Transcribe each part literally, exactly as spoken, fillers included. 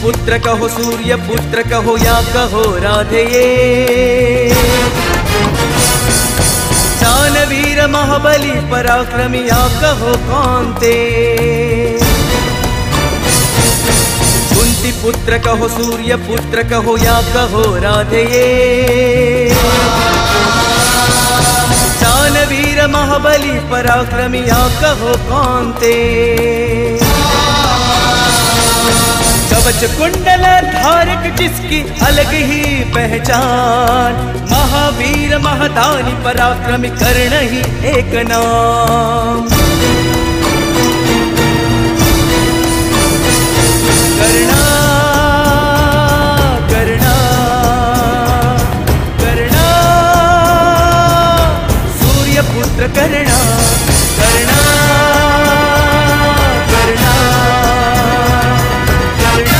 पुत्र कहो सूर्य पुत्र कहो या कहो राधेये, दानवीर महाबली पराक्रमी या कहो कांते। कुंती पुत्र कहो सूर्य पुत्र कहो या कहो राधेये, दानवीर महाबली पराक्रमी या कहो कांते। कवच कुंडल धारक जिसकी अलग ही पहचान, महावीर महादानी पराक्रमी कर्ण ही एक नाम। कर्णा कर्णा कर्णा सूर्य पुत्र कर्णा, कर्णा कर्णा कर्णा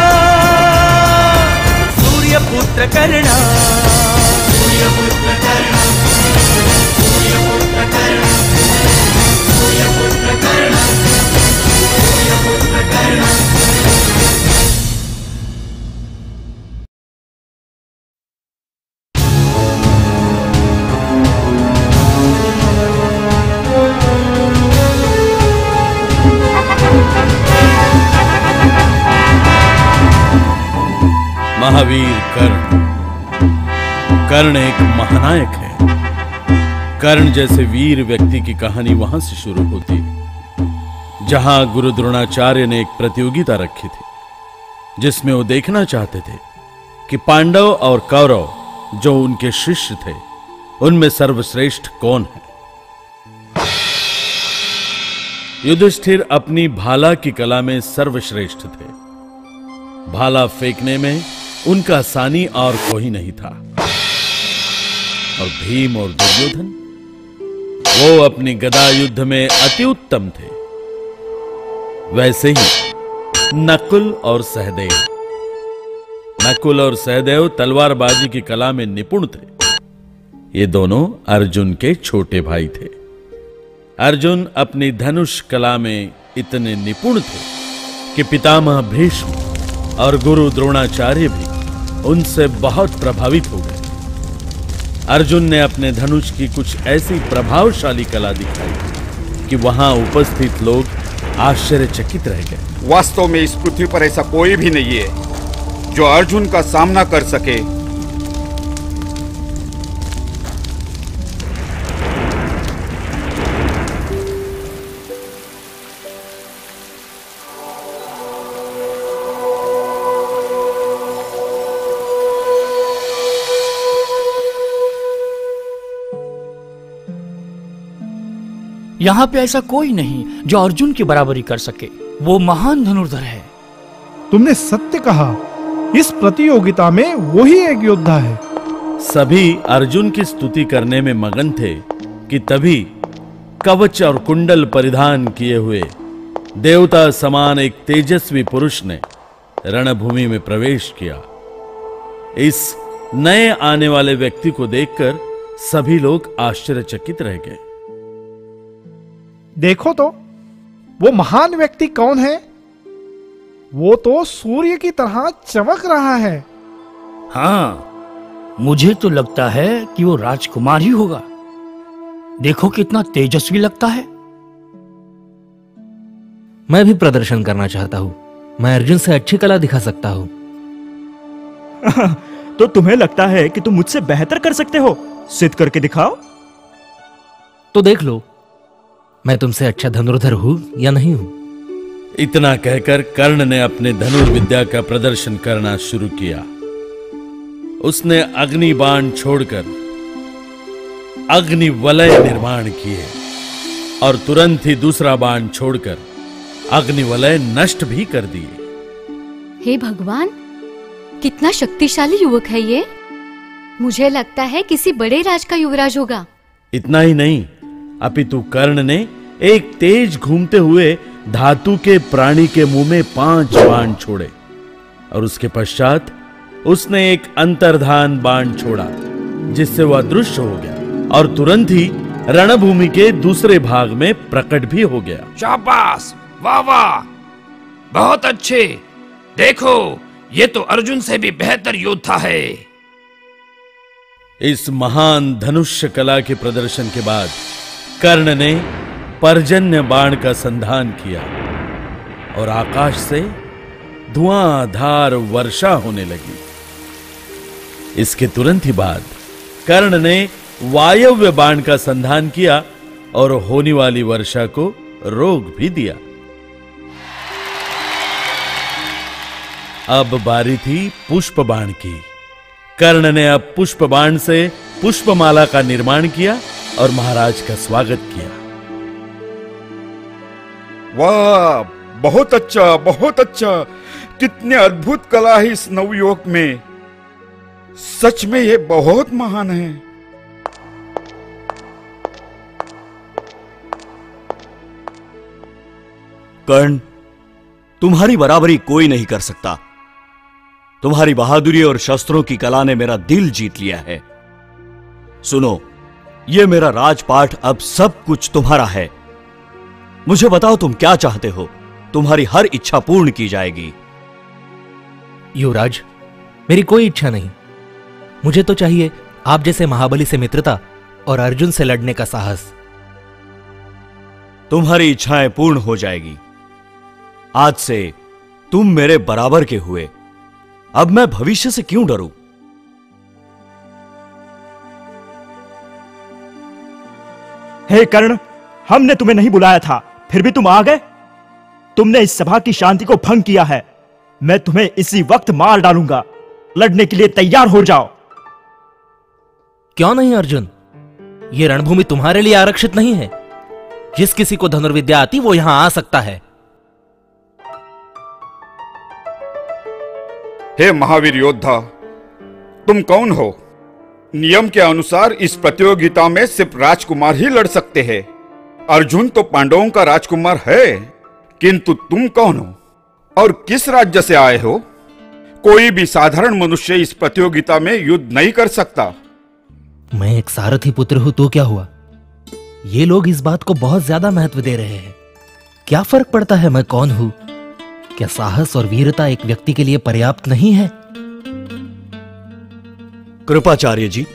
सूर्य पुत्र कर्णा, सूर्य पुत्र कर्णा, सूर्य पुत्र कर्णा, सूर्य पुत्र कर्णा, सूर्य पुत्र कर्णा। महावीर कर्ण। कर्ण एक महानायक है। कर्ण जैसे वीर व्यक्ति की कहानी वहां से शुरू होती है जहां गुरु द्रोणाचार्य ने एक प्रतियोगिता रखी थी, जिसमें वो देखना चाहते थे कि पांडव और कौरव जो उनके शिष्य थे उनमें सर्वश्रेष्ठ कौन है। युधिष्ठिर अपनी भाला की कला में सर्वश्रेष्ठ थे। भाला फेंकने में उनका सानी और कोई नहीं था। और भीम और दुर्योधन, वो अपनी गदा युद्ध में अति उत्तम थे। वैसे ही नकुल और सहदेव, नकुल और सहदेव तलवारबाजी की कला में निपुण थे। ये दोनों अर्जुन के छोटे भाई थे। अर्जुन अपनी धनुष कला में इतने निपुण थे कि पितामह भीष्म और गुरु द्रोणाचार्य भी उनसे बहुत प्रभावित हो गए। अर्जुन ने अपने धनुष की कुछ ऐसी प्रभावशाली कला दिखाई कि वहां उपस्थित लोग आश्चर्यचकित रह गए। वास्तव में इस पृथ्वी पर ऐसा कोई भी नहीं है जो अर्जुन का सामना कर सके। यहाँ पे ऐसा कोई नहीं जो अर्जुन की बराबरी कर सके। वो महान धनुर्धर है। तुमने सत्य कहा। इस प्रतियोगिता में वही एक योद्धा है। सभी अर्जुन की स्तुति करने में मगन थे कि तभी कवच और कुंडल परिधान किए हुए देवता समान एक तेजस्वी पुरुष ने रणभूमि में प्रवेश किया। इस नए आने वाले व्यक्ति को देखकर सभी लोग आश्चर्यचकित रह गए। देखो तो वो महान व्यक्ति कौन है? वो तो सूर्य की तरह चमक रहा है। हाँ, मुझे तो लगता है कि वो राजकुमार ही होगा। देखो कितना तेजस्वी लगता है। मैं भी प्रदर्शन करना चाहता हूं। मैं अर्जुन से अच्छी कला दिखा सकता हूं। तो तुम्हें लगता है कि तुम मुझसे बेहतर कर सकते हो? सिद्ध करके दिखाओ। तो देख लो मैं तुमसे अच्छा धनुर्धर हूं या नहीं हूं। इतना कहकर कर्ण ने अपने धनुर्विद्या का प्रदर्शन करना शुरू किया। उसने अग्नि बाण छोड़कर अग्नि वलय निर्माण किए और तुरंत ही दूसरा बाण छोड़कर अग्नि वलय नष्ट भी कर दिए। हे भगवान, कितना शक्तिशाली युवक है ये। मुझे लगता है किसी बड़े राज का युवराज होगा। इतना ही नहीं, अपितु कर्ण ने एक तेज घूमते हुए धातु के प्राणी के मुंह में पांच बाण छोड़े और उसके पश्चात उसने एक अंतर्धान बाण छोड़ा जिससे वह अदृश्य हो गया और तुरंत ही रणभूमि के दूसरे भाग में प्रकट भी हो गया। शाबाश, वाह वाह, बहुत अच्छे। देखो, ये तो अर्जुन से भी बेहतर योद्धा है। इस महान धनुष्य कला के प्रदर्शन के बाद कर्ण ने पर्जन्य बाण का संधान किया और आकाश से धुआंधार वर्षा होने लगी। इसके तुरंत ही बाद कर्ण ने वायव्य बाण का संधान किया और होने वाली वर्षा को रोक भी दिया। अब बारी थी पुष्प बाण की। कर्ण ने अब पुष्प बाण से पुष्पमाला का निर्माण किया और महाराज का स्वागत किया। वाह, बहुत अच्छा, बहुत अच्छा। कितने अद्भुत कला है इस नवयुवक में। सच में ये बहुत महान है। कर्ण, तुम्हारी बराबरी कोई नहीं कर सकता। तुम्हारी बहादुरी और शस्त्रों की कला ने मेरा दिल जीत लिया है। सुनो, यह मेरा राजपाट अब सब कुछ तुम्हारा है। मुझे बताओ तुम क्या चाहते हो। तुम्हारी हर इच्छा पूर्ण की जाएगी। युवराज, मेरी कोई इच्छा नहीं। मुझे तो चाहिए आप जैसे महाबली से मित्रता और अर्जुन से लड़ने का साहस। तुम्हारी इच्छाएं पूर्ण हो जाएगी। आज से तुम मेरे बराबर के हुए। अब मैं भविष्य से क्यों डरूं? हे कर्ण, हमने तुम्हें नहीं बुलाया था, फिर भी तुम आ गए। तुमने इस सभा की शांति को भंग किया है। मैं तुम्हें इसी वक्त मार डालूंगा। लड़ने के लिए तैयार हो जाओ। क्यों नहीं अर्जुन? यह रणभूमि तुम्हारे लिए आरक्षित नहीं है। जिस किसी को धनुर्विद्या आती वो यहां आ सकता है। हे महावीर योद्धा, तुम कौन हो? नियम के अनुसार इस प्रतियोगिता में सिर्फ राजकुमार ही लड़ सकते हैं। अर्जुन तो पांडवों का राजकुमार है, किंतु तुम कौन हो और किस राज्य से आए हो? कोई भी साधारण मनुष्य इस प्रतियोगिता में युद्ध नहीं कर सकता। मैं एक सारथी पुत्र हूं तो क्या हुआ? ये लोग इस बात को बहुत ज्यादा महत्व दे रहे हैं। क्या फर्क पड़ता है मैं कौन हूं? क्या साहस और वीरता एक व्यक्ति के लिए पर्याप्त नहीं है? कृपाचार्य जी,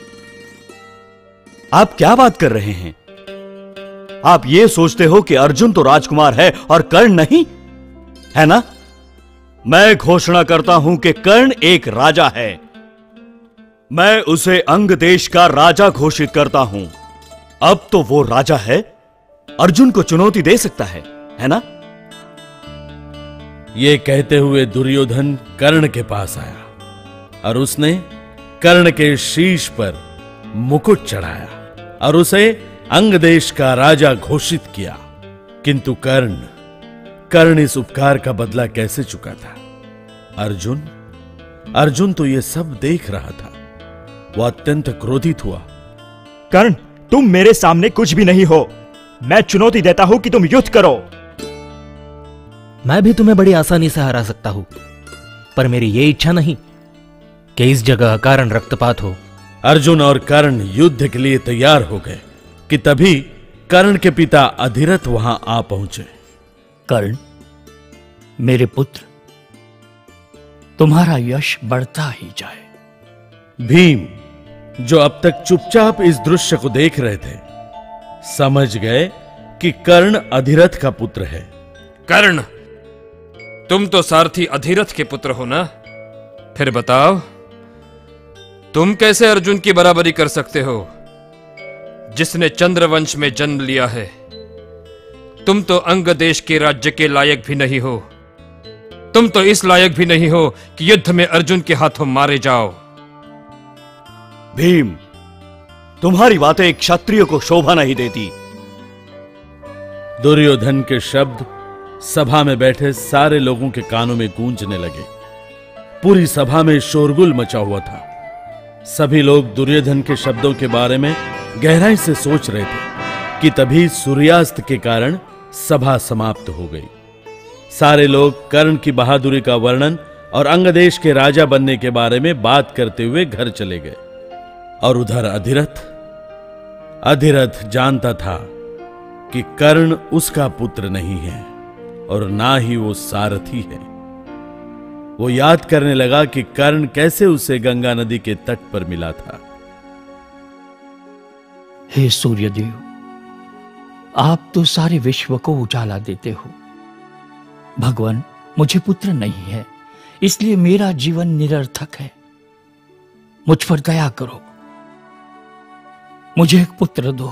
आप क्या बात कर रहे हैं? आप ये सोचते हो कि अर्जुन तो राजकुमार है और कर्ण नहीं है ना? मैं घोषणा करता हूं कि कर्ण एक राजा है। मैं उसे अंग देश का राजा घोषित करता हूं। अब तो वो राजा है, अर्जुन को चुनौती दे सकता है, है ना? ये कहते हुए दुर्योधन कर्ण के पास आया और उसने कर्ण के शीश पर मुकुट चढ़ाया और उसे अंग देश का राजा घोषित किया। किंतु कर्ण कर्ण इस उपकार का बदला कैसे चुका था? अर्जुन अर्जुन तो ये सब देख रहा था। वह अत्यंत क्रोधित हुआ। कर्ण, तुम मेरे सामने कुछ भी नहीं हो। मैं चुनौती देता हूं कि तुम युद्ध करो। मैं भी तुम्हें बड़ी आसानी से हरा सकता हूं, पर मेरी ये इच्छा नहीं कि इस जगह अकारण रक्तपात हो। अर्जुन और कर्ण युद्ध के लिए तैयार हो गए कि तभी कर्ण के पिता अधिरथ वहां आ पहुंचे। कर्ण, मेरे पुत्र, तुम्हारा यश बढ़ता ही जाए। भीम, जो अब तक चुपचाप इस दृश्य को देख रहे थे, समझ गए कि कर्ण अधिरथ का पुत्र है। कर्ण, तुम तो सारथी अधिरथ के पुत्र हो ना? फिर बताओ, तुम कैसे अर्जुन की बराबरी कर सकते हो, जिसने चंद्रवंश में जन्म लिया है? तुम तो अंग देश के राज्य के लायक भी नहीं हो। तुम तो इस लायक भी नहीं हो कि युद्ध में अर्जुन के हाथों मारे जाओ। भीम, तुम्हारी बातें एक क्षत्रिय को शोभा नहीं देती। दुर्योधन के शब्द सभा में बैठे सारे लोगों के कानों में गूंजने लगे। पूरी सभा में शोरगुल मचा हुआ था। सभी लोग दुर्योधन के शब्दों के बारे में गहराई से सोच रहे थे कि तभी सूर्यास्त के कारण सभा समाप्त हो गई। सारे लोग कर्ण की बहादुरी का वर्णन और अंगदेश के राजा बनने के बारे में बात करते हुए घर चले गए। और उधर अधिरथ अधिरथ जानता था कि कर्ण उसका पुत्र नहीं है और ना ही वो सारथी है। वो याद करने लगा कि कर्ण कैसे उसे गंगा नदी के तट पर मिला था। हे सूर्यदेव, आप तो सारे विश्व को उजाला देते हो। भगवान, मुझे पुत्र नहीं है, इसलिए मेरा जीवन निरर्थक है। मुझ पर दया करो, मुझे एक पुत्र दो।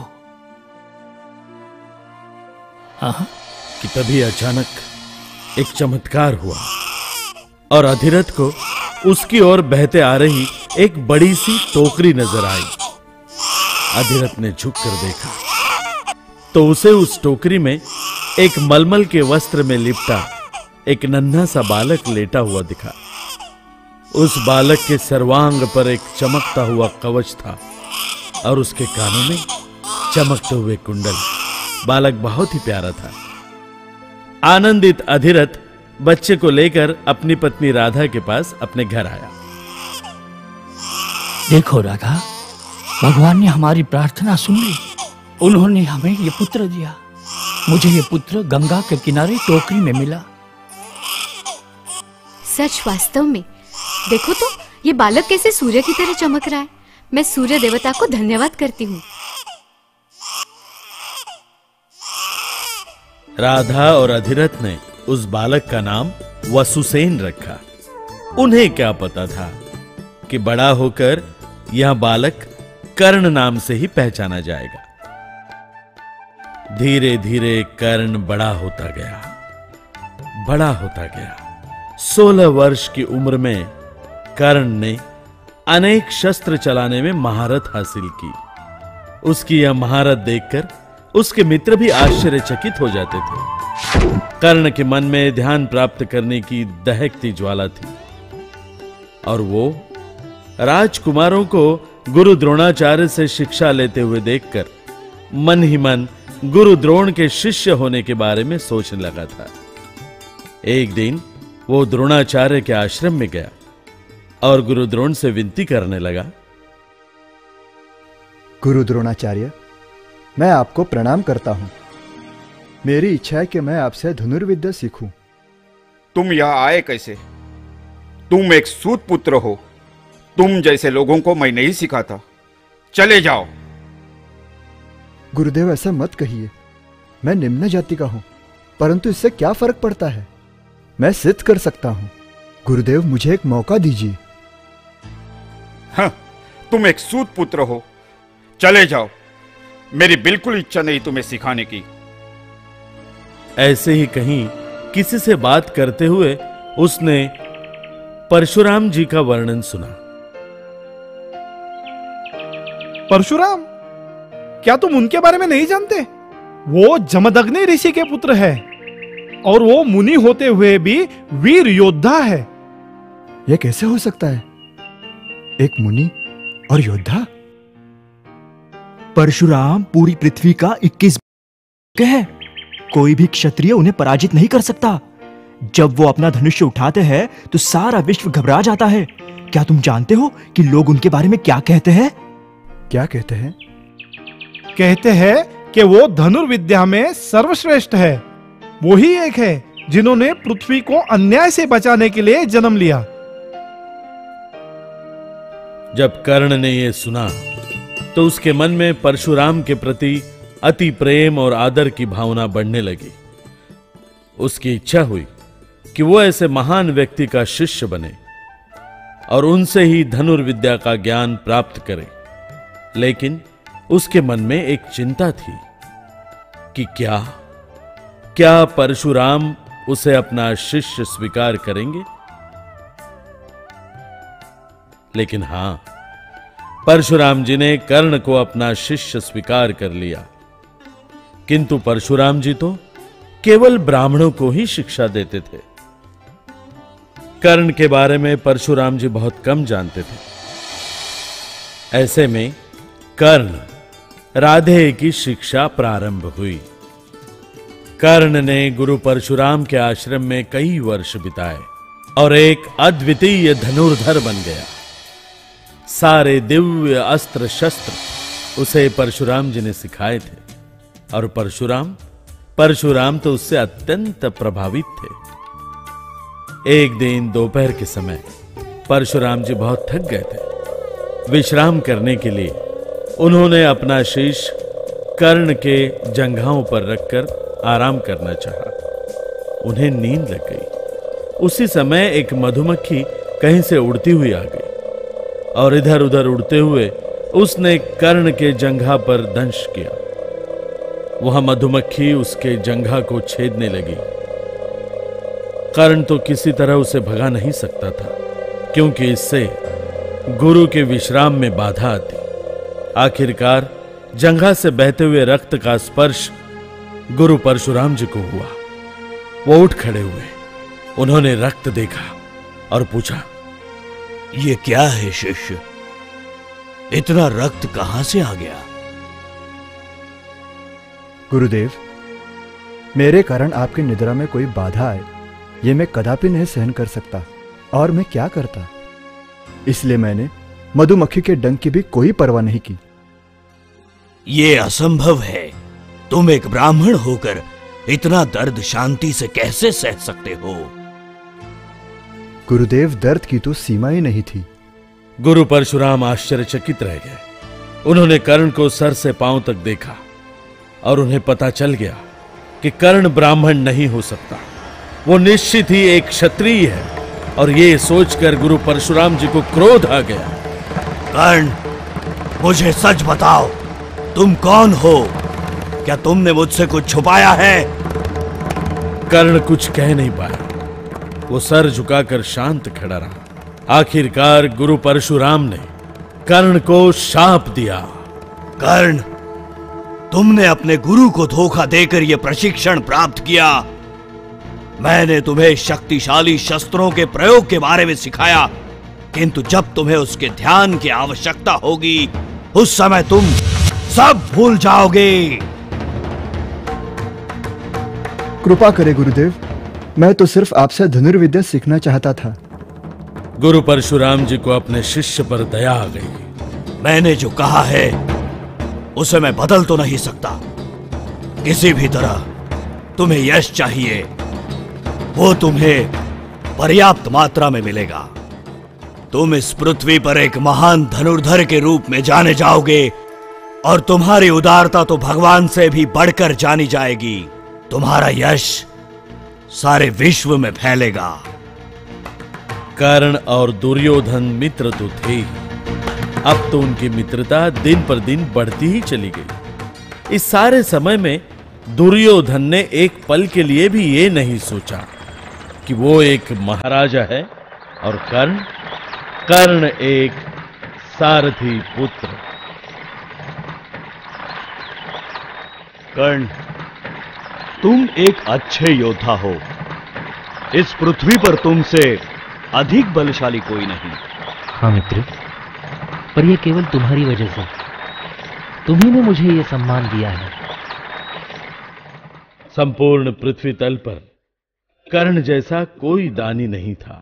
हाँ, कि तभी अचानक एक चमत्कार हुआ और अधिरथ को उसकी ओर बहते आ रही एक बड़ी सी टोकरी नजर आई। अधिरथ ने झुककर देखा तो उसे उस टोकरी में एक मलमल के वस्त्र में लिपटा एक नन्हा सा बालक लेटा हुआ दिखा। उस बालक के सर्वांग पर एक चमकता हुआ कवच था और उसके कानों में चमकते हुए कुंडल। बालक बहुत ही प्यारा था। आनंदित अधिरथ बच्चे को लेकर अपनी पत्नी राधा के पास अपने घर आया। देखो राधा, भगवान ने हमारी प्रार्थना सुन ली। उन्होंने हमें ये पुत्र दिया। मुझे ये पुत्र गंगा के किनारे टोकरी में मिला। सच, वास्तव में देखो तो ये बालक कैसे सूर्य की तरह चमक रहा है। मैं सूर्य देवता को धन्यवाद करती हूँ। राधा और अधिरथ ने उस बालक का नाम वसुसेन रखा। उन्हें क्या पता था कि बड़ा होकर यह बालक कर्ण नाम से ही पहचाना जाएगा। धीरे धीरे कर्ण बड़ा होता गया, बड़ा होता गया। सोलह वर्ष की उम्र में कर्ण ने अनेक शस्त्र चलाने में महारत हासिल की। उसकी यह महारत देखकर उसके मित्र भी आश्चर्यचकित हो जाते थे। कर्ण के मन में ध्यान प्राप्त करने की दहकती ज्वाला थी और वो राजकुमारों को गुरु द्रोणाचार्य से शिक्षा लेते हुए देखकर मन ही मन गुरु द्रोण के शिष्य होने के बारे में सोचने लगा था। एक दिन वो द्रोणाचार्य के आश्रम में गया और गुरु द्रोण से विनती करने लगा। गुरु द्रोणाचार्य, मैं आपको प्रणाम करता हूं। मेरी इच्छा है कि मैं आपसे धनुर्विद्या सीखूं। तुम यहां आए कैसे? तुम एक सूत पुत्र हो। तुम जैसे लोगों को मैं नहीं सिखाता। चले जाओ। गुरुदेव, ऐसा मत कहिए। मैं निम्न जाति का हूं, परंतु इससे क्या फर्क पड़ता है? मैं सिद्ध कर सकता हूं। गुरुदेव, मुझे एक मौका दीजिए। हाँ, तुम एक सूत पुत्र हो। चले जाओ। मेरी बिल्कुल इच्छा नहीं तुम्हें सिखाने की। ऐसे ही कहीं किसी से बात करते हुए उसने परशुराम जी का वर्णन सुना। परशुराम, क्या तुम उनके बारे में नहीं जानते? वो जमदग्नि ऋषि के पुत्र है और वो मुनि होते हुए भी वीर योद्धा है। यह कैसे हो सकता है? एक मुनि और योद्धा? परशुराम पूरी पृथ्वी का इक्कीस है। कोई भी क्षत्रिय उन्हें पराजित नहीं कर सकता। जब वो अपना धनुष्य उठाते हैं तो सारा विश्व घबरा जाता है। क्या तुम जानते हो कि लोग उनके बारे में क्या कहते हैं? क्या कहते हैं? कहते हैं कि वो धनुर्विद्या में सर्वश्रेष्ठ है। वो ही एक है जिन्होंने पृथ्वी को अन्याय से बचाने के लिए जन्म लिया। जब कर्ण ने यह सुना तो उसके मन में परशुराम के प्रति अति प्रेम और आदर की भावना बढ़ने लगी। उसकी इच्छा हुई कि वो ऐसे महान व्यक्ति का शिष्य बने और उनसे ही धनुर्विद्या का ज्ञान प्राप्त करे। लेकिन उसके मन में एक चिंता थी कि क्या क्या परशुराम उसे अपना शिष्य स्वीकार करेंगे। लेकिन हां, परशुराम जी ने कर्ण को अपना शिष्य स्वीकार कर लिया। किंतु परशुराम जी तो केवल ब्राह्मणों को ही शिक्षा देते थे। कर्ण के बारे में परशुराम जी बहुत कम जानते थे। ऐसे में कर्ण राधे की शिक्षा प्रारंभ हुई। कर्ण ने गुरु परशुराम के आश्रम में कई वर्ष बिताए और एक अद्वितीय धनुर्धर बन गया। सारे दिव्य अस्त्र शस्त्र उसे परशुराम जी ने सिखाए थे और परशुराम परशुराम तो उससे अत्यंत प्रभावित थे। एक दिन दोपहर के समय परशुराम जी बहुत थक गए थे। विश्राम करने के लिए उन्होंने अपना शीश कर्ण के जंघाओं पर रखकर आराम करना चाहा। उन्हें नींद लग गई। उसी समय एक मधुमक्खी कहीं से उड़ती हुई आ गई और इधर उधर उड़ते हुए उसने कर्ण के जंघा पर दंश किया। वह मधुमक्खी उसके जंघा को छेदने लगी। कर्ण तो किसी तरह उसे भगा नहीं सकता था, क्योंकि इससे गुरु के विश्राम में बाधा आती। आखिरकार जंघा से बहते हुए रक्त का स्पर्श गुरु परशुराम जी को हुआ। वो उठ खड़े हुए। उन्होंने रक्त देखा और पूछा, ये क्या है शिष्य? इतना रक्त कहां से आ गया? गुरुदेव, मेरे कारण आपकी निद्रा में कोई बाधा आए, ये मैं कदापि नहीं सहन कर सकता। और मैं क्या करता? इसलिए मैंने मधुमक्खी के डंक की भी कोई परवाह नहीं की। ये असंभव है। तुम एक ब्राह्मण होकर इतना दर्द शांति से कैसे सह सकते हो? गुरुदेव, दर्द की तो सीमा ही नहीं थी। गुरु परशुराम आश्चर्यचकित रह गए। उन्होंने कर्ण को सर से पांव तक देखा और उन्हें पता चल गया कि कर्ण ब्राह्मण नहीं हो सकता। वो निश्चित ही एक क्षत्रिय है। और ये सोचकर गुरु परशुराम जी को क्रोध आ गया। कर्ण, मुझे सच बताओ, तुम कौन हो? क्या तुमने मुझसे कुछ छुपाया है? कर्ण कुछ कह नहीं पाया। वो सर झुकाकर शांत खड़ा रहा। आखिरकार गुरु परशुराम ने कर्ण को शाप दिया। कर्ण, तुमने अपने गुरु को धोखा देकर यह प्रशिक्षण प्राप्त किया। मैंने तुम्हें शक्तिशाली शस्त्रों के प्रयोग के बारे में सिखाया, किंतु जब तुम्हें उसके ध्यान की आवश्यकता होगी, उस समय तुम सब भूल जाओगे। कृपा करें गुरुदेव, मैं तो सिर्फ आपसे धनुर्विद्या सीखना चाहता था। गुरु परशुराम जी को अपने शिष्य पर दया आ गई। मैंने जो कहा है उसे मैं बदल तो नहीं सकता। किसी भी तरह तुम्हें यश चाहिए, वो तुम्हें पर्याप्त मात्रा में मिलेगा। तुम इस पृथ्वी पर एक महान धनुर्धर के रूप में जाने जाओगे और तुम्हारी उदारता तो भगवान से भी बढ़कर जानी जाएगी। तुम्हारा यश सारे विश्व में फैलेगा। कर्ण और दुर्योधन मित्र तो थे ही, अब तो उनकी मित्रता दिन पर दिन बढ़ती ही चली गई। इस सारे समय में दुर्योधन ने एक पल के लिए भी ये नहीं सोचा कि वो एक महाराजा है और कर्ण कर्ण एक सारथी पुत्र। कर्ण, तुम एक अच्छे योद्धा हो। इस पृथ्वी पर तुमसे अधिक बलशाली कोई नहीं। हाँ मित्र, पर यह केवल तुम्हारी वजह से। तुम्ही ने मुझे यह सम्मान दिया है। संपूर्ण पृथ्वी तल पर कर्ण जैसा कोई दानी नहीं था।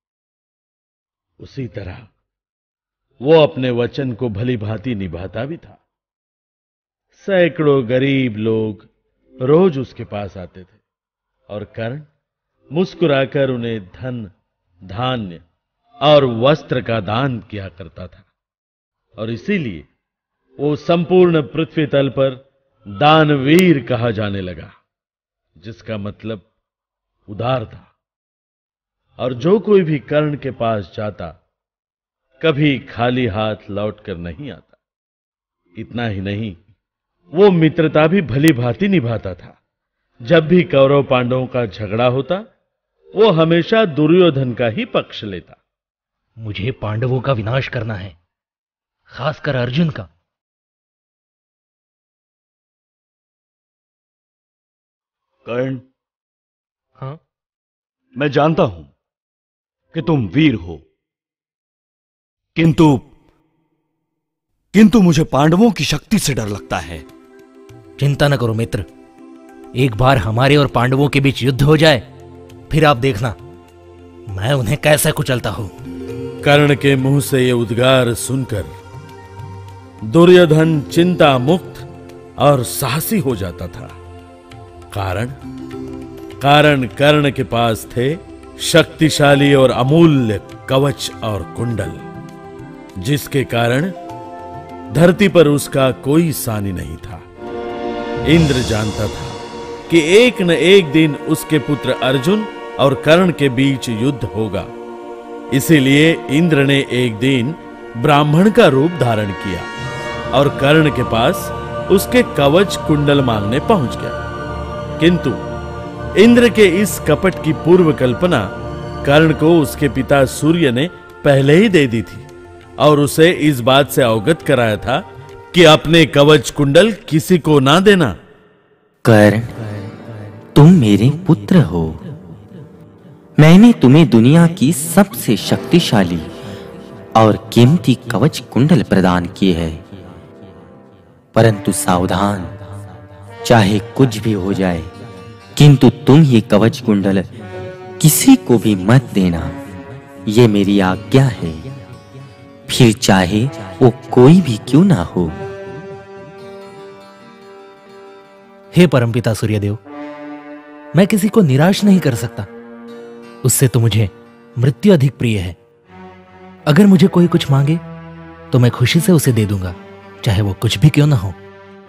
उसी तरह वो अपने वचन को भली भांति निभाता भी था। सैकड़ों गरीब लोग रोज उसके पास आते थे और कर्ण मुस्कुराकर उन्हें धन, धान्य और वस्त्र का दान किया करता था। और इसीलिए वो संपूर्ण पृथ्वी तल पर दानवीर कहा जाने लगा, जिसका मतलब उदार था। और जो कोई भी कर्ण के पास जाता कभी खाली हाथ लौटकर नहीं आता। इतना ही नहीं, वो मित्रता भी भली भांति निभाता था। जब भी कौरव पांडवों का झगड़ा होता, वो हमेशा दुर्योधन का ही पक्ष लेता। मुझे पांडवों का विनाश करना है, खासकर अर्जुन का। कर्ण, हाँ, मैं जानता हूं कि तुम वीर हो, किंतु किंतु मुझे पांडवों की शक्ति से डर लगता है। चिंता न करो मित्र, एक बार हमारे और पांडवों के बीच युद्ध हो जाए, फिर आप देखना मैं उन्हें कैसे कुचलता हूं। कर्ण के मुंह से ये उद्गार सुनकर दुर्योधन चिंता मुक्त और साहसी हो जाता था। कारण कारण कर्ण के पास थे शक्तिशाली और अमूल्य कवच और कुंडल, जिसके कारण धरती पर उसका कोई सानी नहीं था। इंद्र जानता था कि एक न एक दिन उसके पुत्र अर्जुन और कर्ण के बीच युद्ध होगा। इसीलिए इंद्र ने एक दिन ब्राह्मण का रूप धारण किया और कर्ण के पास उसके कवच कुंडल मांगने पहुंच गया। किंतु इंद्र के इस कपट की पूर्व कल्पना कर्ण को उसके पिता सूर्य ने पहले ही दे दी थी और उसे इस बात से अवगत कराया था कि अपने कवच कुंडल किसी को ना देना। कर्ण, तुम मेरे पुत्र हो। मैंने तुम्हें दुनिया की सबसे शक्तिशाली और कीमती कवच कुंडल प्रदान किए है, परंतु सावधान, चाहे कुछ भी हो जाए, किंतु तुम ये कवच कुंडल किसी को भी मत देना। ये मेरी आज्ञा है, फिर चाहे वो कोई भी क्यों ना हो। हे परमपिता सूर्यदेव, मैं किसी को निराश नहीं कर सकता। उससे तो मुझे मृत्यु अधिक प्रिय है। अगर मुझे कोई कुछ मांगे तो मैं खुशी से उसे दे दूंगा, चाहे वो कुछ भी क्यों ना हो।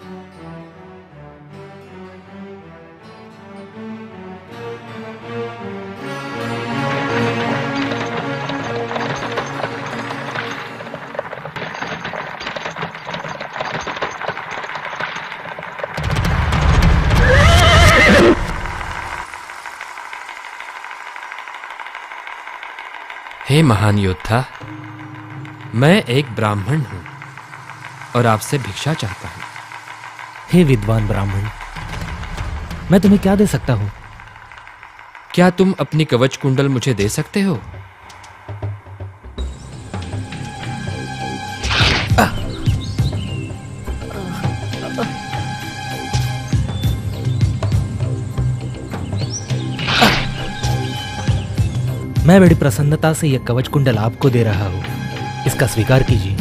हे महान योद्धा, मैं एक ब्राह्मण हूं और आपसे भिक्षा चाहता हूं। हे विद्वान ब्राह्मण, मैं तुम्हें क्या दे सकता हूं? क्या तुम अपनी कवच कुंडल मुझे दे सकते हो? मैं बड़ी प्रसन्नता से यह कवच कुंडल आपको दे रहा हूं, इसका स्वीकार कीजिए।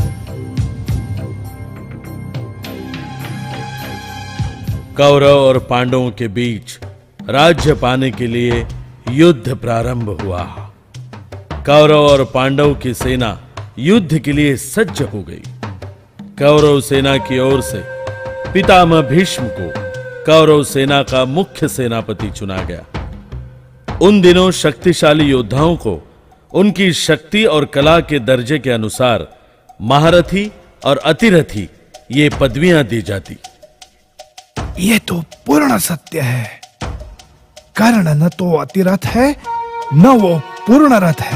कौरव और पांडवों के बीच राज्य पाने के लिए युद्ध प्रारंभ हुआ। कौरव और पांडव की सेना युद्ध के लिए सज्ज हो गई। कौरव सेना की ओर से पितामह भीष्म को कौरव सेना का मुख्य सेनापति चुना गया। उन दिनों शक्तिशाली योद्धाओं को उनकी शक्ति और कला के दर्जे के अनुसार महारथी और अतिरथी ये पदवियां दी जाती। ये तो पूर्ण सत्य है। कर्ण न तो अतिरथ है न वो पूर्ण रथ है।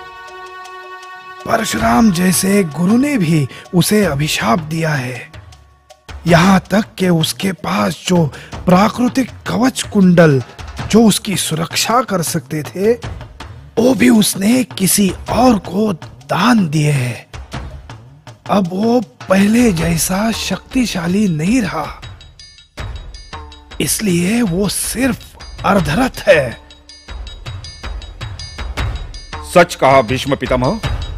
परशुराम जैसे गुरु ने भी उसे अभिशाप दिया है। यहां तक कि उसके पास जो प्राकृतिक कवच कुंडल जो उसकी सुरक्षा कर सकते थे, वो भी उसने किसी और को दान दिए हैं। अब वो पहले जैसा शक्तिशाली नहीं रहा, इसलिए वो सिर्फ अर्धरथ है। सच कहा भीष्म पितामह,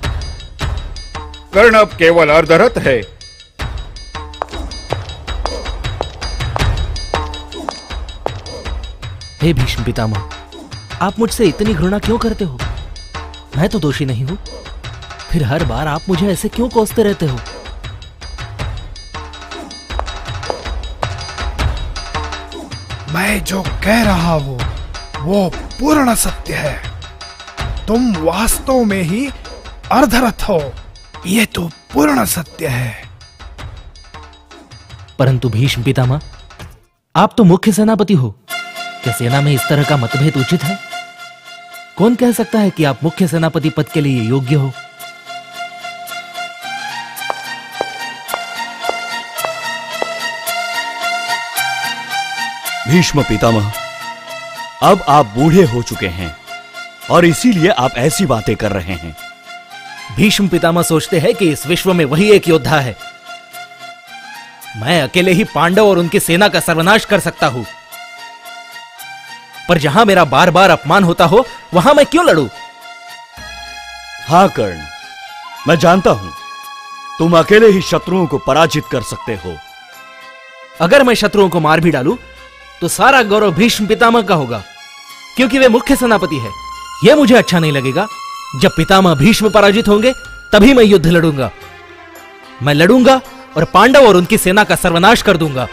कर्ण अब केवल अर्धरथ है। हे भीष्म पितामह, आप मुझसे इतनी घृणा क्यों करते हो? मैं तो दोषी नहीं हूं, फिर हर बार आप मुझे ऐसे क्यों कोसते रहते हो? मैं जो कह रहा हूं वो पूर्ण सत्य है। तुम वास्तव में ही अर्धरथ हो, ये तो पूर्ण सत्य है। परंतु भीष्म पितामह, आप तो मुख्य सेनापति हो। क्या सेना में इस तरह का मतभेद उचित है? कौन कह सकता है कि आप मुख्य सेनापति पद के लिए योग्य हो? भीष्म पितामह, अब आप बूढ़े हो चुके हैं और इसीलिए आप ऐसी बातें कर रहे हैं। भीष्म पितामह सोचते हैं कि इस विश्व में वही एक योद्धा है। मैं अकेले ही पांडव और उनकी सेना का सर्वनाश कर सकता हूं, पर जहां मेरा बार बार अपमान होता हो वहां मैं क्यों लड़ूं? हां कर्ण, मैं जानता हूं तुम अकेले ही शत्रुओं को पराजित कर सकते हो। अगर मैं शत्रुओं को मार भी डालूं तो सारा गौरव भीष्म पितामह का होगा, क्योंकि वे मुख्य सेनापति है। यह मुझे अच्छा नहीं लगेगा। जब पितामह भीष्म पराजित होंगे तभी मैं युद्ध लड़ूंगा। मैं लड़ूंगा और पांडव और उनकी सेना का सर्वनाश कर दूंगा।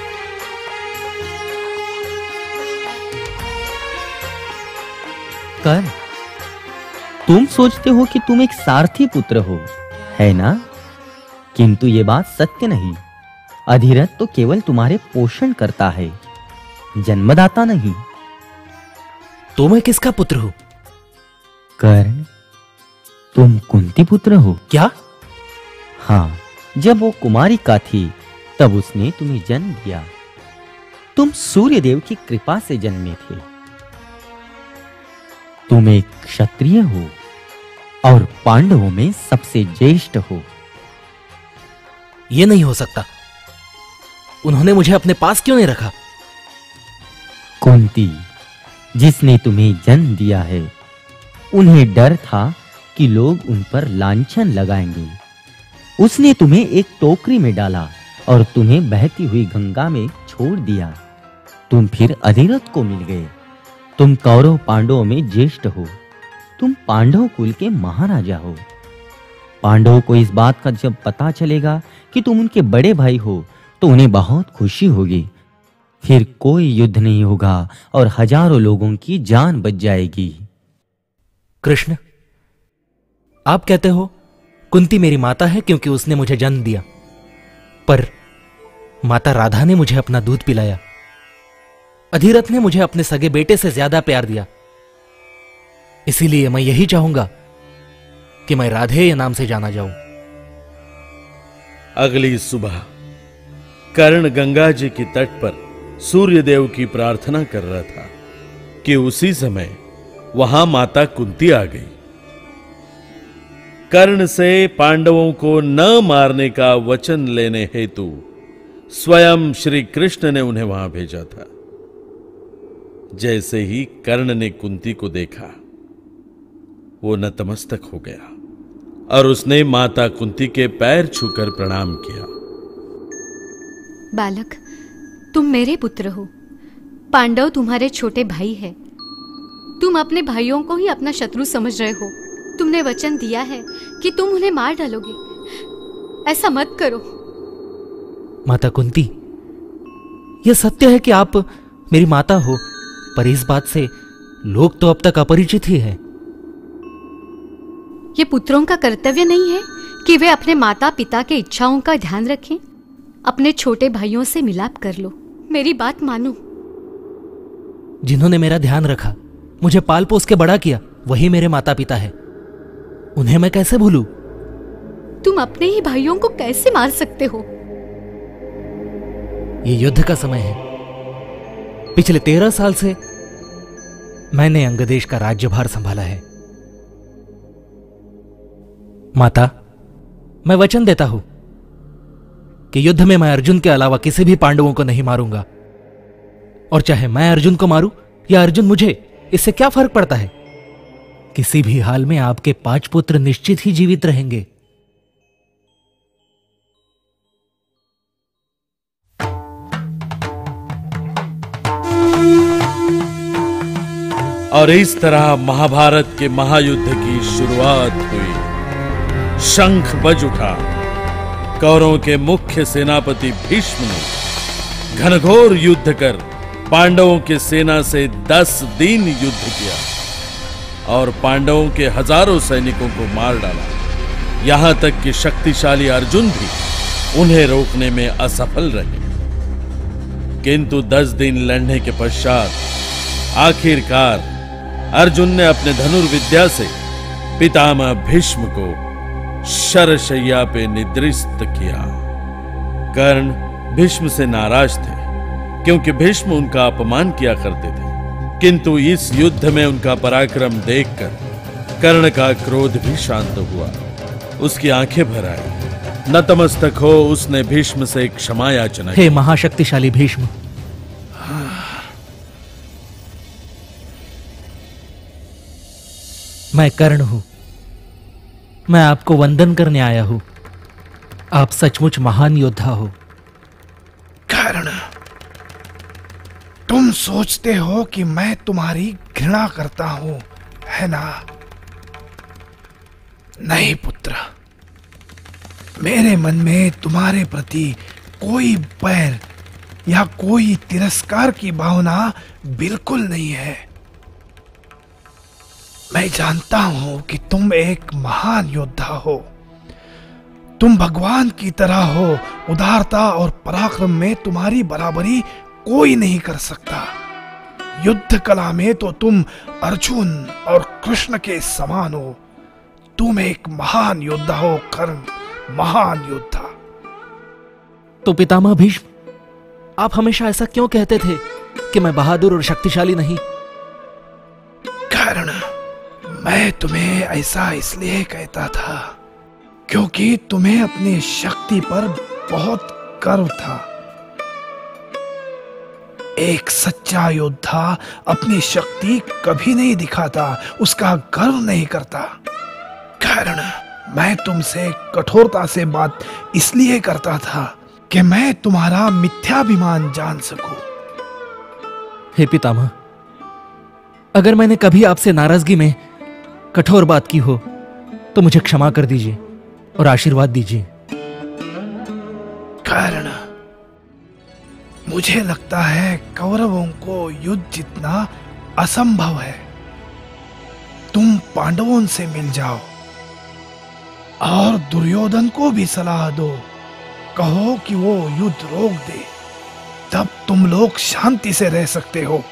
कर्ण, तुम सोचते हो कि तुम एक सारथी पुत्र हो, है ना? किंतु यह बात सत्य नहीं। अधिरथ तो केवल तुम्हारे पोषण करता है, जन्मदाता नहीं। तो मैं किसका पुत्र हूं? कर्ण, तुम कुंती पुत्र हो। क्या? हाँ, जब वो कुमारिका थी तब उसने तुम्हें जन्म दिया। तुम सूर्यदेव की कृपा से जन्मे थे। तुम एक क्षत्रिय हो और पांडवों में सबसे ज्येष्ठ हो। यह नहीं हो सकता। उन्होंने मुझे अपने पास क्यों नहीं रखा? कुंती, जिसने तुम्हें जन्म दिया है, उन्हें डर था कि लोग उन पर लांछन लगाएंगे। उसने तुम्हें एक टोकरी में डाला और तुम्हें बहती हुई गंगा में छोड़ दिया। तुम फिर अधिरथ को मिल गए। तुम कौरव पांडवों में ज्येष्ठ हो। तुम पांडव कुल के महाराजा हो। पांडवों को इस बात का जब पता चलेगा कि तुम उनके बड़े भाई हो तो उन्हें बहुत खुशी होगी। फिर कोई युद्ध नहीं होगा और हजारों लोगों की जान बच जाएगी। कृष्ण, आप कहते हो कुंती मेरी माता है क्योंकि उसने मुझे जन्म दिया, पर माता राधा ने मुझे अपना दूध पिलाया। अधिरथ ने मुझे अपने सगे बेटे से ज्यादा प्यार दिया। इसीलिए मैं यही चाहूंगा कि मैं राधेय नाम से जाना जाऊं। अगली सुबह कर्ण गंगा जी की तट पर सूर्यदेव की प्रार्थना कर रहा था कि उसी समय वहां माता कुंती आ गई। कर्ण से पांडवों को न मारने का वचन लेने हेतु स्वयं श्री कृष्ण ने उन्हें वहां भेजा था। जैसे ही कर्ण ने कुंती को देखा, वो नतमस्तक हो गया और उसने माता कुंती के पैर छूकर प्रणाम किया। बालक, तुम मेरे पुत्र हो। पांडव तुम्हारे छोटे भाई हैं। तुम अपने भाइयों को ही अपना शत्रु समझ रहे हो। तुमने वचन दिया है कि तुम उन्हें मार डालोगे। ऐसा मत करो। माता कुंती, यह सत्य है कि आप मेरी माता हो, पर इस बात से लोग तो अब तक अपरिचित ही हैं। ये पुत्रों का कर्तव्य नहीं है कि वे अपने माता पिता के इच्छाओं का ध्यान रखें। अपने छोटे भाइयों से मिलाप कर लो। मेरी बात मानो। जिन्होंने मेरा ध्यान रखा, मुझे पाल पोस के बड़ा किया, वही मेरे माता पिता है। उन्हें मैं कैसे भूलूं? तुम अपने ही भाइयों को कैसे मार सकते हो? ये युद्ध का समय है। पिछले तेरह साल से मैंने अंग देश का राज्यभार संभाला है। माता, मैं वचन देता हूं कि युद्ध में मैं अर्जुन के अलावा किसी भी पांडवों को नहीं मारूंगा। और चाहे मैं अर्जुन को मारूं या अर्जुन मुझे, इससे क्या फर्क पड़ता है? किसी भी हाल में आपके पांच पुत्र निश्चित ही जीवित रहेंगे। और इस तरह महाभारत के महायुद्ध की शुरुआत हुई। शंख बज उठा। कौरवों के मुख्य सेनापति भीष्म ने घनघोर युद्ध कर पांडवों की सेना से दस दिन युद्ध किया और पांडवों के हजारों सैनिकों को मार डाला। यहां तक कि शक्तिशाली अर्जुन भी उन्हें रोकने में असफल रहे। किंतु दस दिन लड़ने के पश्चात आखिरकार अर्जुन ने अपने धनुर्विद्या से पितामह भीष्म को शरशैया पे निद्रिस्त किया। कर्ण भीष्म से नाराज थे क्योंकि भीष्म उनका अपमान किया करते थे। किंतु इस युद्ध में उनका पराक्रम देखकर कर्ण का क्रोध भी शांत हुआ। उसकी आंखें भर आई। नतमस्तक हो उसने भीष्म से क्षमा याचना की। हे महाशक्तिशाली भीष्म, मैं कर्ण हूं। मैं आपको वंदन करने आया हूं। आप सचमुच महान योद्धा हो। कर्ण, तुम सोचते हो कि मैं तुम्हारी घृणा करता हूं, है ना? नहीं पुत्र, मेरे मन में तुम्हारे प्रति कोई बैर या कोई तिरस्कार की भावना बिल्कुल नहीं है। मैं जानता हूं कि तुम एक महान योद्धा हो। तुम भगवान की तरह हो। उदारता और पराक्रम में तुम्हारी बराबरी कोई नहीं कर सकता। युद्ध कला में तो तुम अर्जुन और कृष्ण के समान हो। तुम एक महान योद्धा हो कर्ण, महान योद्धा। तो पितामह भीष्म, आप हमेशा ऐसा क्यों कहते थे कि मैं बहादुर और शक्तिशाली नहीं? कर्ण, मैं तुम्हें ऐसा इसलिए कहता था क्योंकि तुम्हें अपनी शक्ति पर बहुत गर्व था। एक सच्चा योद्धा अपनी शक्ति कभी नहीं दिखाता, उसका गर्व नहीं करता। कर्ण, मैं तुमसे कठोरता से बात इसलिए करता था कि मैं तुम्हारा मिथ्याभिमान जान सकूं। हे पितामह, अगर मैंने कभी आपसे नाराजगी में कठोर बात की हो तो मुझे क्षमा कर दीजिए और आशीर्वाद दीजिए। कर्ण, मुझे लगता है कौरवों को युद्ध जीतना असंभव है। तुम पांडवों से मिल जाओ और दुर्योधन को भी सलाह दो। कहो कि वो युद्ध रोक दे, तब तुम लोग शांति से रह सकते हो।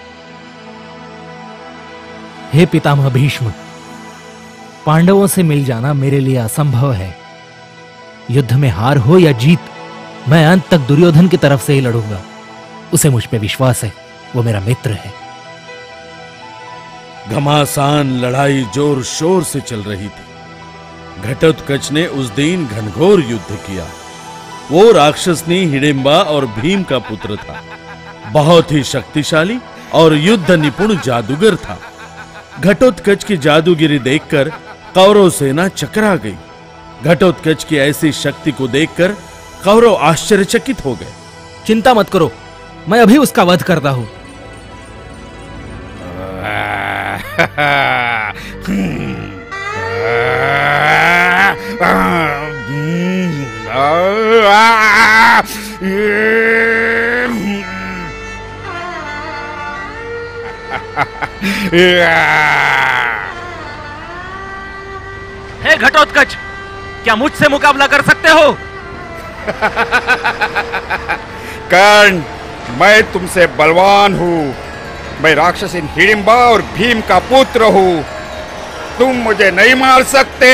हे पितामह भीष्म, पांडवों से मिल जाना मेरे लिए असंभव है। युद्ध में हार हो या जीत, मैं अंत तक दुर्योधन की तरफ से ही लड़ूंगा। उसे मुझ पे विश्वास है, वो मेरा मित्र है। घमासान लड़ाई जोर शोर से चल रही थी। घटोत्कच ने उस दिन घनघोर युद्ध किया। वो राक्षसनी हिडिंबा और भीम का पुत्र था। बहुत ही शक्तिशाली और युद्ध निपुण जादूगर था। घटोत्कच की जादूगिरी देखकर कौरव सेना चकरा गई। घटोत्कच की ऐसी शक्ति को देखकर कौरव आश्चर्यचकित हो गए। चिंता मत करो, मैं अभी उसका वध करता हूं। हे घटोत्कच, क्या मुझसे मुकाबला कर सकते हो? कर्ण, मैं तुमसे बलवान हूँ। मैं राक्षसीन हिडिंबा और भीम का पुत्र हूँ। तुम मुझे नहीं मार सकते।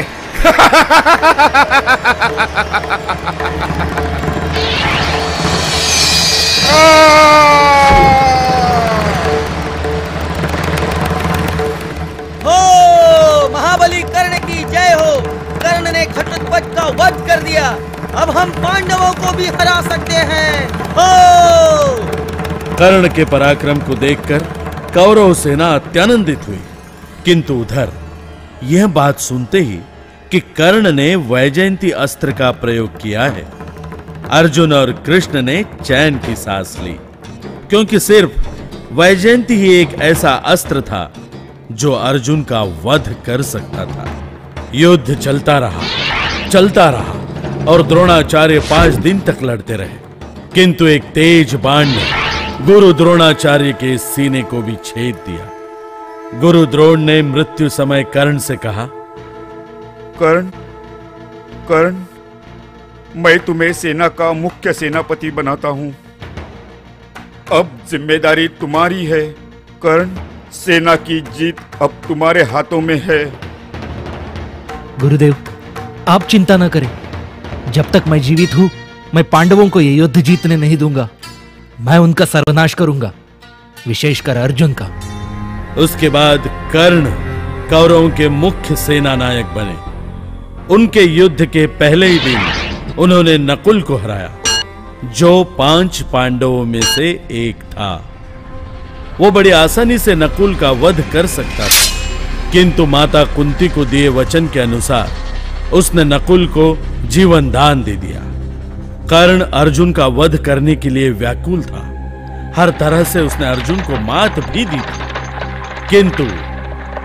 हो महाबली कर्ण की जय हो। कर्ण ने घटोत्कच का वध कर दिया। अब हम पांडवों को भी हरा सकते हैं। हो! कर्ण के पराक्रम को देखकर कौरव सेना अत्यानंदित हुई, किंतु उधर यह बात सुनते ही कि कर्ण ने वैजयंती अस्त्र का प्रयोग किया है, अर्जुन और कृष्ण ने चैन की सांस ली, क्योंकि सिर्फ वैजयंती ही एक ऐसा अस्त्र था जो अर्जुन का वध कर सकता था। युद्ध चलता रहा, चलता रहा और द्रोणाचार्य पांच दिन तक लड़ते रहे, किंतु एक तेज बाण ने गुरु द्रोणाचार्य के सीने को भी छेद दिया। गुरु द्रोण ने मृत्यु समय कर्ण से कहा, कर्ण, कर्ण, मैं तुम्हें सेना का मुख्य सेनापति बनाता हूं। अब जिम्मेदारी तुम्हारी है। कर्ण, सेना की जीत अब तुम्हारे हाथों में है। गुरुदेव, आप चिंता न करें। जब तक मैं जीवित हूं, मैं पांडवों को यह युद्ध जीतने नहीं दूंगा। मैं उनका सर्वनाश करूंगा, विशेषकर अर्जुन का। उसके बाद कर्ण कौरवों के मुख्य सेना नायक बने। उनके युद्ध के पहले ही दिन उन्होंने नकुल को हराया, जो पांच पांडवों में से एक था। वो बड़ी आसानी से नकुल का वध कर सकता था, किंतु माता कुंती को दिए वचन के अनुसार उसने नकुल को जीवन दान दे दिया। कर्ण अर्जुन का वध करने के लिए व्याकुल था। हर तरह से उसने अर्जुन को मात भी दी थी, किंतु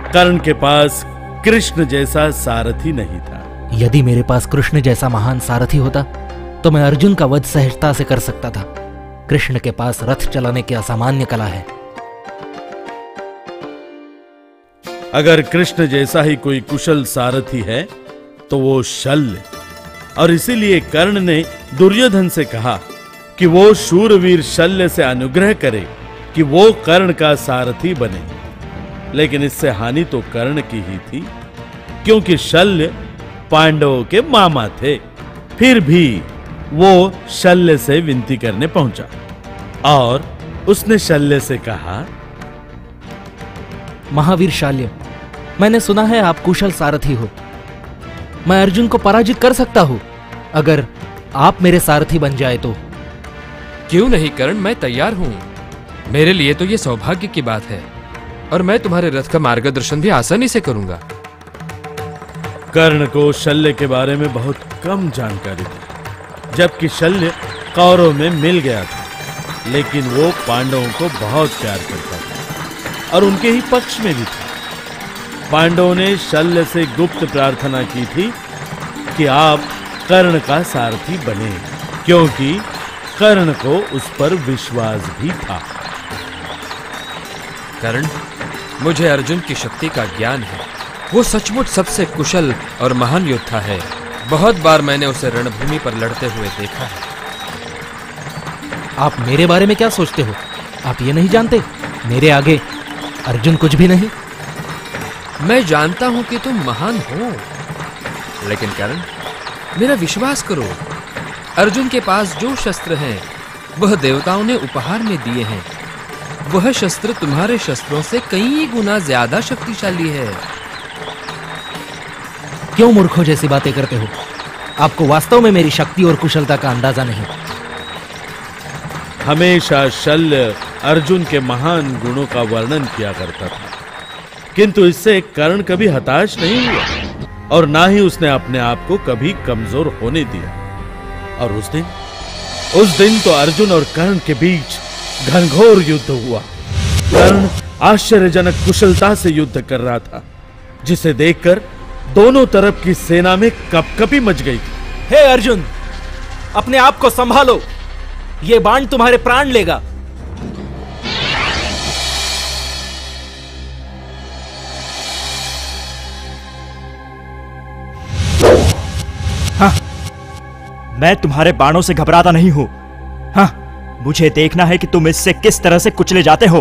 कर्ण के पास कृष्ण जैसा सारथी नहीं था। यदि मेरे पास कृष्ण जैसा महान सारथी होता तो मैं अर्जुन का वध सहजता से कर सकता था। कृष्ण के पास रथ चलाने की असामान्य कला है। अगर कृष्ण जैसा ही कोई कुशल सारथी है तो वो शल्य, और इसीलिए कर्ण ने दुर्योधन से कहा कि वो शूरवीर शल्य से अनुग्रह करे कि वो कर्ण का सारथी बने। लेकिन इससे हानि तो कर्ण की ही थी, क्योंकि शल्य पांडवों के मामा थे। फिर भी वो शल्य से विनती करने पहुंचा और उसने शल्य से कहा, महावीर शाल्य, मैंने सुना है आप कुशल सारथी हो। मैं अर्जुन को पराजित कर सकता हूं अगर आप मेरे सारथी बन जाए तो। क्यों नहीं कर्ण, मैं तैयार हूं। मेरे लिए तो यह सौभाग्य की बात है और मैं तुम्हारे रथ का मार्गदर्शन भी आसानी से करूंगा। कर्ण को शल्य के बारे में बहुत कम जानकारी थी, जबकि शल्य कौरवों में मिल गया था, लेकिन वो पांडवों को बहुत प्यार करता था और उनके ही पक्ष में भी था। पांडवों ने शल्य से गुप्त प्रार्थना की थी कि आप कर्ण का सारथी बने, क्योंकि कर्ण को उस पर विश्वास भी था। कर्ण, मुझे अर्जुन की शक्ति का ज्ञान है। वो सचमुच सबसे कुशल और महान योद्धा है। बहुत बार मैंने उसे रणभूमि पर लड़ते हुए देखा है। आप मेरे बारे में क्या सोचते हो? आप ये नहीं जानते मेरे आगे अर्जुन कुछ भी नहीं? मैं जानता हूं कि तुम महान हो, लेकिन कर्ण, मेरा विश्वास करो, अर्जुन के पास जो शस्त्र हैं वह देवताओं ने उपहार में दिए हैं। वह शस्त्र तुम्हारे शस्त्रों से कई गुना ज्यादा शक्तिशाली है। क्यों मूर्खों जैसी बातें करते हो? आपको वास्तव में मेरी शक्ति और कुशलता का अंदाजा नहीं। हमेशा शल्य अर्जुन के महान गुणों का वर्णन किया करता था, किंतु इससे कर्ण कभी हताश नहीं हुआ और ना ही उसने अपने आप को कभी कमजोर होने दिया। और उस दिन उस दिन तो अर्जुन और कर्ण के बीच घनघोर युद्ध हुआ। कर्ण आश्चर्यजनक कुशलता से युद्ध कर रहा था, जिसे देखकर दोनों तरफ की सेना में कपकपी मच गई थी। हे अर्जुन, अपने आप को संभालो, ये बाण तुम्हारे प्राण लेगा। हाँ, मैं तुम्हारे बाणों से घबराता नहीं हूं। हाँ, मुझे देखना है कि तुम इससे किस तरह से कुचले जाते हो।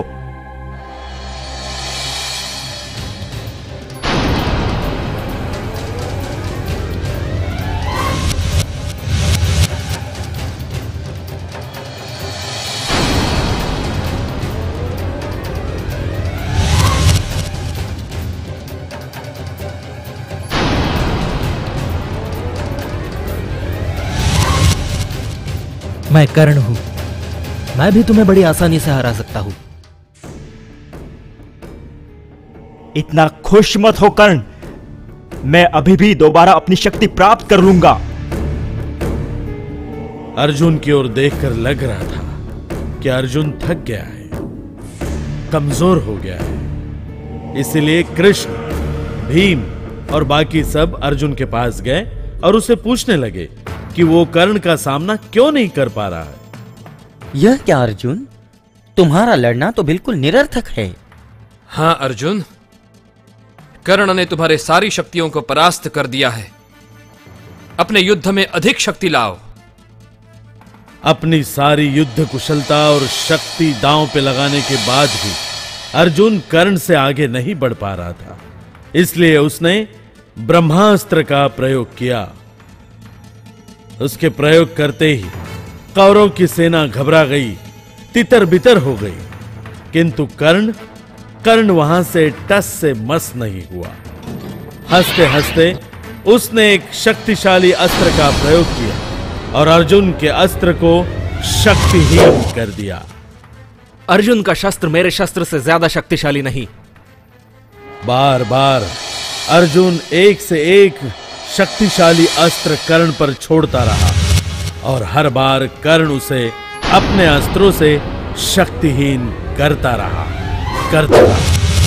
मैं कर्ण हूं, मैं भी तुम्हें बड़ी आसानी से हरा सकता हूं। इतना खुश मत हो कर्ण, मैं अभी भी दोबारा अपनी शक्ति प्राप्त कर लूंगा। अर्जुन की ओर देखकर लग रहा था कि अर्जुन थक गया है, कमजोर हो गया है। इसलिए कृष्ण, भीम और बाकी सब अर्जुन के पास गए और उसे पूछने लगे कि वो कर्ण का सामना क्यों नहीं कर पा रहा है। यह क्या अर्जुन, तुम्हारा लड़ना तो बिल्कुल निरर्थक है। हां अर्जुन, कर्ण ने तुम्हारे सारी शक्तियों को परास्त कर दिया है। अपने युद्ध में अधिक शक्ति लाओ। अपनी सारी युद्ध कुशलता और शक्ति दांव पे लगाने के बाद भी अर्जुन कर्ण से आगे नहीं बढ़ पा रहा था। इसलिए उसने ब्रह्मास्त्र का प्रयोग किया। उसके प्रयोग करते ही कौरवों की सेना घबरा गई, तितर बितर हो गई, किंतु कर्ण कर्ण वहां से टस से मस नहीं हुआ। हंसते हंसते उसने एक शक्तिशाली अस्त्र का प्रयोग किया और अर्जुन के अस्त्र को शक्तिहीन कर दिया। अर्जुन का शस्त्र मेरे शस्त्र से ज्यादा शक्तिशाली नहीं। बार बार अर्जुन एक से एक शक्तिशाली अस्त्र कर्ण पर छोड़ता रहा और हर बार कर्ण उसे अपने अस्त्रों से शक्तिहीन करता रहा करता रहा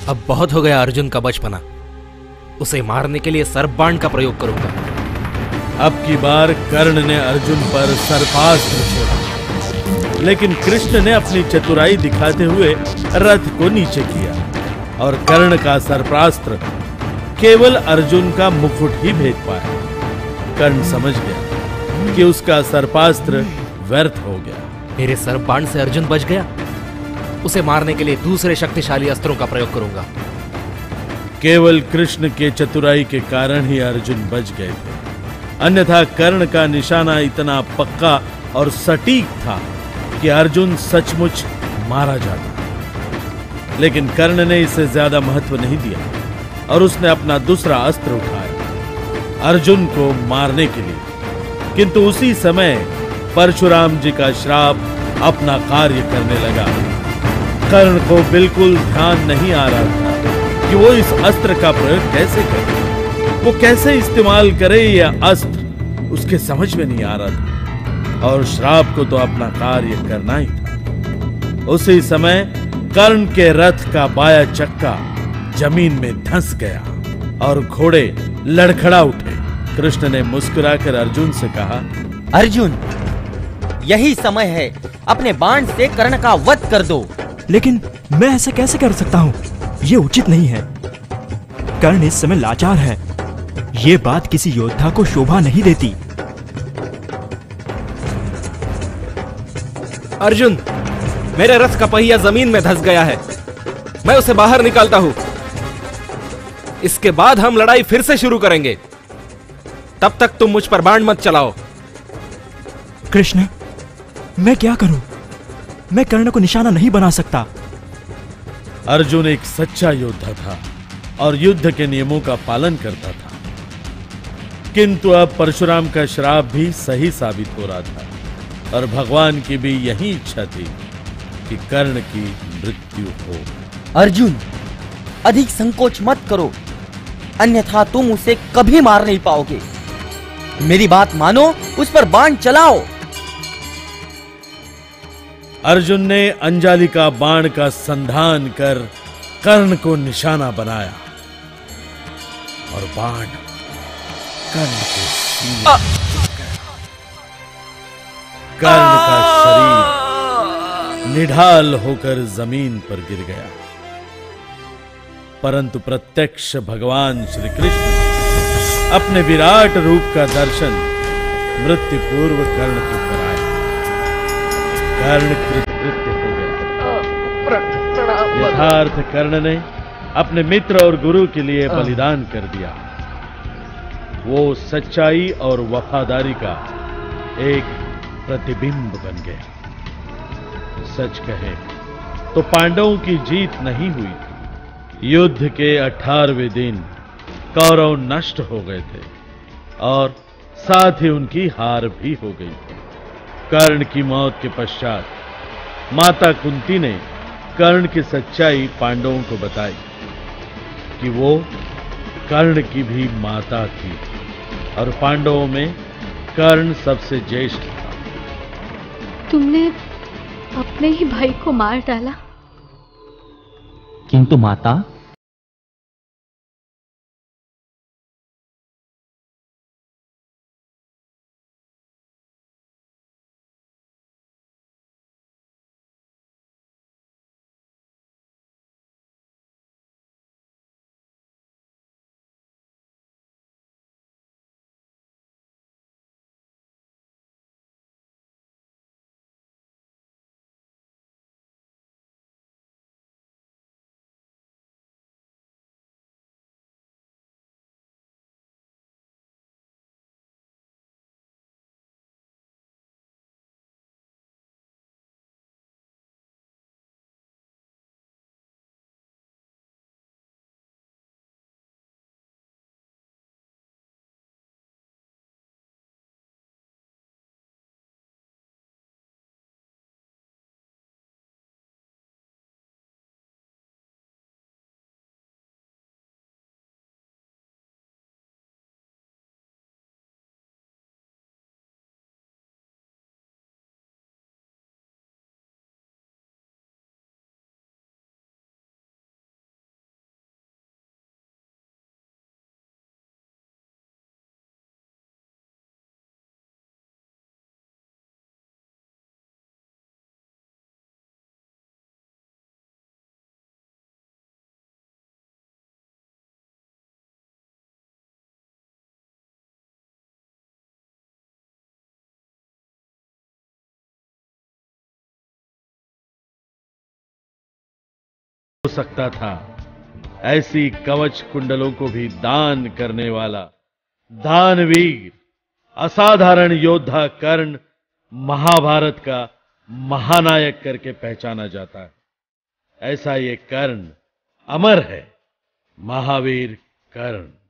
अब बहुत हो गया अर्जुन का बचपना। उसे मारने के लिए सर्पबाण का प्रयोग करूंगा। अब की बार कर्ण ने अर्जुन पर सर्पास्त्र छोड़ा, लेकिन कृष्ण ने अपनी चतुराई दिखाते हुए रथ को नीचे किया और कर्ण का सर्पास्त्र केवल अर्जुन का मुकुट ही भेद पाया। कर्ण समझ गया कि उसका सर्पास्त्र व्यर्थ हो गया। मेरे सर्पबाण से अर्जुन बच गया। उसे मारने के लिए दूसरे शक्तिशाली अस्त्रों का प्रयोग करूंगा। केवल कृष्ण के चतुराई के कारण ही अर्जुन बच गए थे, अन्यथा कर्ण का निशाना इतना पक्का और सटीक था कि अर्जुन सचमुच मारा जाता। लेकिन कर्ण ने इसे ज्यादा महत्व नहीं दिया और उसने अपना दूसरा अस्त्र उठाया अर्जुन को मारने के लिए। किंतु उसी समय परशुराम जी का श्राप अपना कार्य करने लगा। कर्ण को बिल्कुल ध्यान नहीं आ रहा था कि वो इस अस्त्र का प्रयोग कैसे करे, वो कैसे इस्तेमाल करे। यह अस्त्र उसके समझ में नहीं आ रहा था और श्राप को तो अपना कार्य करना ही था। उसी समय कर्ण के रथ का बाया चक्का जमीन में धंस गया और घोड़े लड़खड़ा उठे। कृष्ण ने मुस्कुराकर अर्जुन से कहा, अर्जुन, यही समय है, अपने बाण से कर्ण का वध कर दो। लेकिन मैं ऐसा कैसे कर सकता हूँ? ये उचित नहीं है। कर्ण इस समय लाचार है। ये बात किसी योद्धा को शोभा नहीं देती। अर्जुन, मेरे रथ का पहिया जमीन में धंस गया है। मैं उसे बाहर निकालता हूं। इसके बाद हम लड़ाई फिर से शुरू करेंगे। तब तक तुम मुझ पर बाण मत चलाओ। कृष्ण, मैं क्या करूं? मैं कर्ण को निशाना नहीं बना सकता। अर्जुन एक सच्चा योद्धा था और युद्ध के नियमों का पालन करता था। किंतु अब परशुराम का श्राप भी सही साबित हो रहा था और भगवान की भी यही इच्छा थी कि कर्ण की मृत्यु हो। अर्जुन, अधिक संकोच मत करो, अन्यथा तुम उसे कभी मार नहीं पाओगे। मेरी बात मानो, उस पर बाण चलाओ। अर्जुन ने अंजाली का बाण का संधान कर कर्ण को निशाना बनाया और बाण कर्ण के सीने कर्ण का शरीर निढाल होकर जमीन पर गिर गया। परंतु प्रत्यक्ष भगवान श्री कृष्ण ने अपने विराट रूप का दर्शन मृत्यु पूर्व कर्ण को कराया। कर्ण कृतकृत्य हो गया। यथार्थ कर्ण ने अपने मित्र और गुरु के लिए बलिदान कर दिया। वो सच्चाई और वफादारी का एक प्रतिबिंब बन गया। सच कहे तो पांडवों की जीत नहीं हुई थी। युद्ध के अठारहवें दिन कौरव नष्ट हो गए थे और साथ ही उनकी हार भी हो गई थी। कर्ण की मौत के पश्चात माता कुंती ने कर्ण की सच्चाई पांडवों को बताई कि वो कर्ण की भी माता थी और पांडवों में कर्ण सबसे ज्येष्ठ था। तुमने अपने ही भाई को मार डाला। किंतु माता, हो सकता था, ऐसी कवच कुंडलों को भी दान करने वाला दानवीर असाधारण योद्धा कर्ण महाभारत का महानायक करके पहचाना जाता है। ऐसा ये कर्ण अमर है, महावीर कर्ण।